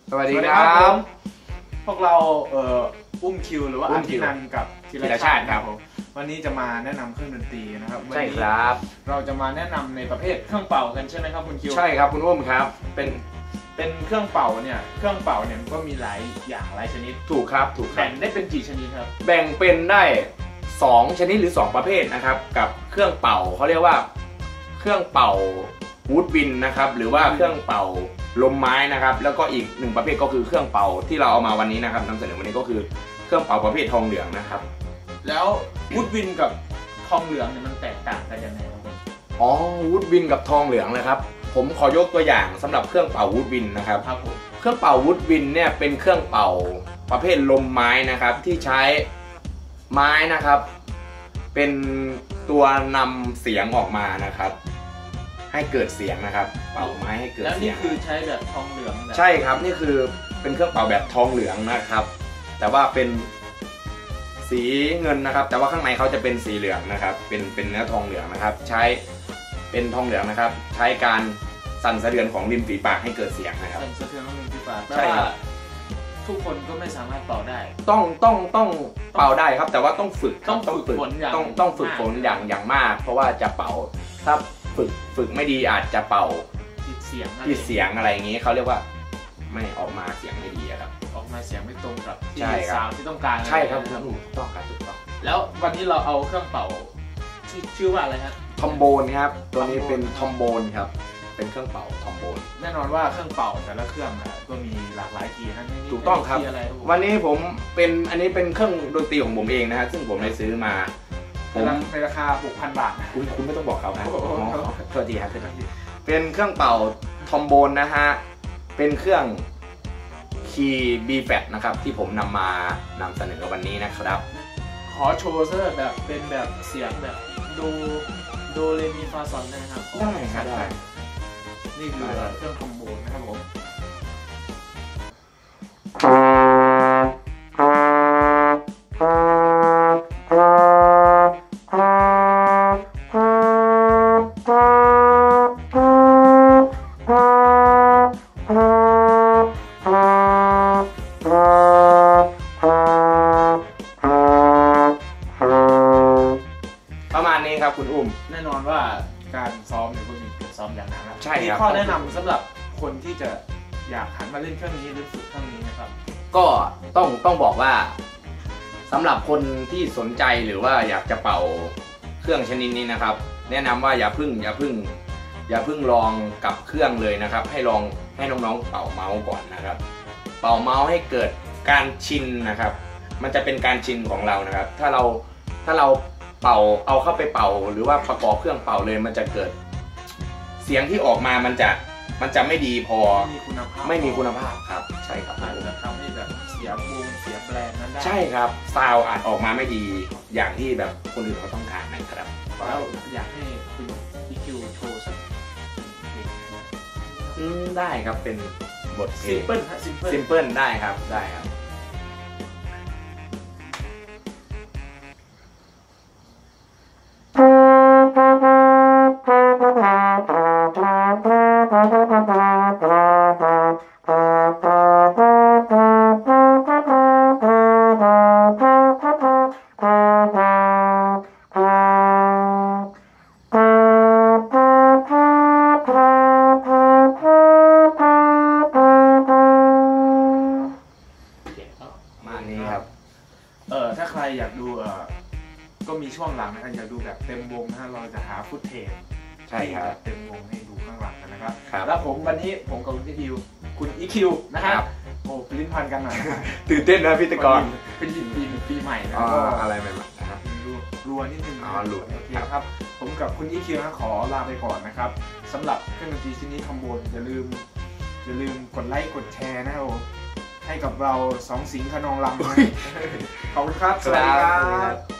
สวัสดีครับพวกเราอุ้มคิวหรือว่าอาทินันกับธีรชาติครับผมวันนี้จะมาแนะนำเครื่องดนตรีนะครับใช่ครับเราจะมาแนะนำในประเภทเครื่องเป่ากันใช่ไหมครับคุณคิวใช่ครับคุณอุ้มครับเป็นเครื่องเป่าเนี่ยมันก็มีหลายอย่างหลายชนิดถูกครับแบ่งได้เป็นกี่ชนิดครับแบ่งเป็นได้2ชนิดหรือ2ประเภทนะครับกับเครื่องเป่าเขาเรียกว่าเครื่องเป่าวูดวินนะครับหรือว่าเครื่องเป่าลมไม้นะครับแล้วก็อีก1ประเภทก็คือเครื่องเป่าที่เราเอามาวันนี้นะครับนำเสนอวันนี้ก็คือเครื่องเป่าประเภททองเหลืองนะครับแล้ววูดวินกับทองเหลืองเนี่ยมันแตกต่างกันยังไงครับอ๋อวูดวินกับทองเหลืองนะครับผมขอยกตัวอย่างสำหรับเครื่องเป่าวูดวินนะครับเครื่องเป่าวูดวินเนี่ยเป็นเครื่องเป่าประเภทลมไม้นะครับที่ใช้ไม้นะครับเป็นตัวนำเสียงออกมานะครับให้เกิดเสียงนะครับเป่าไม้ให้เกิดเสียงแล้วนี่คือใช้แบบทองเหลืองใช่ครับนี่คือเป็นเครื่องเป่าแบบทองเหลืองนะครับแต่ว่าเป็นสีเงินนะครับแต่ว่าข้างในเขาจะเป็นสีเหลืองนะครับเป็นเนื้อทองเหลืองนะครับใช้เป็นทองเหลืองนะครับใช้การสั่นสะเทือนของริมฝีปากให้เกิดเสียงนะครับสั่นสะเทือนของริมฝีปากใช่ครับทุกคนก็ไม่สามารถเป่าได้ต้องเป่าได้ครับแต่ว่าต้องฝึกต้องฝึกฝนอย่างมากเพราะว่าจะเป่าถ้าฝึกไม่ดีอาจจะเป่าผิดเสียงอะไรอย่างนี้เขาเรียกว่าไม่ออกมาเสียงไม่ดีครับออกมาเสียงไม่ตรงกับที่ซาวที่ต้องการใช่ครับถูกต้องแล้ววันนี้เราเอาเครื่องเป่าที่ชื่อว่าอะไรครับทอมโบนครับตัวนี้เป็นทอมโบนครับเป็นเครื่องเป่าทอมโบนแน่นอนว่าเครื่องเป่าแต่ละเครื่องก็มีหลากหลายกีย์นะถูกต้องครับวันนี้ผมอันนี้เป็นเครื่องดนตรีของผมเองนะฮะซึ่งผมได้ซื้อมาในราคา 6,000 บาทคุณไม่ต้องบอกเขานะโทษทีครับเป็นเครื่องเป่าทอมโบนนะฮะเป็นเครื่องคีย์ B flat นะครับที่ผมนำเสนอวันนี้นะครับขอโชว์ซะแบบเป็นแบบเสียงแบบโดเรมีฟาซอนได้ไหมครับได้ครับได้นี่คือเครื่องทอมโบนนะครับผมประมาณนี้ครับคุณอุ้มแน่นอนว่าการซ้อมเนี่ยก็มีซ้อมอย่างหนักนะใช่ครับมีข้อแนะนำสำหรับคนที่จะอยากหันมาเล่นเครื่องนี้หรือฝึกเครื่องนี้นะครับก็ต้องบอกว่าสำหรับคนที่สนใจหรือว่าอยากจะเป่าเครื่องชนิดนี้นะครับแนะนำว่าอย่าเพิ่งลองกับเครื่องเลยนะครับให้ลองให้น้องๆเป่าเมาส์ก่อนนะครับเป่าเมาส์ให้เกิดการชินนะครับมันจะเป็นการชินของเรานะครับถ้าเราเป่าเอาเข้าไปเป่าหรือว่าประกอบเครื่องเป่าเลยมันจะเกิดเสียงที่ออกมามันจะไม่ดีพอไม่มีคุณภาพครับใช่ครับอาจจะทำให้แบบเสียบูมเสียแบรนด์นั้นได้ใช่ครับซาวอาจออกมาไม่ดีอย่างที่แบบคนอื่นเขาต้องการนะครับแล้วอยากให้คุณ EQ โชว์สักได้ครับเป็นบทเพลงซิมเปิลได้ครับถ้าใครอยากดูก็มีช่วงหลังนะครับอยากดูแบบเต็มวงนะฮะเราจะหาฟุตเทจใช่ครับเต็มวงให้ดูข้างหลังกันนะครับแล้ววันนี้ผมกับคุณอีคิวนะครับโอ้ลิ้นพันกันหน่อยตื่นเต้นนะพิธีกรเป็นปีใหม่นะอะไรใหม่ๆนะครับรัวนิดนึงรัวโอเคครับผมกับคุณอีคิวนะขอลาไปก่อนนะครับสำหรับเครื่องดนตรีชิ้นนี้ทอมโบนอย่าลืมกดไลค์กดแชร์นะครับให้กับเรา2 สิงห์ขนองลำขอบคุณครับสวัสดีครับ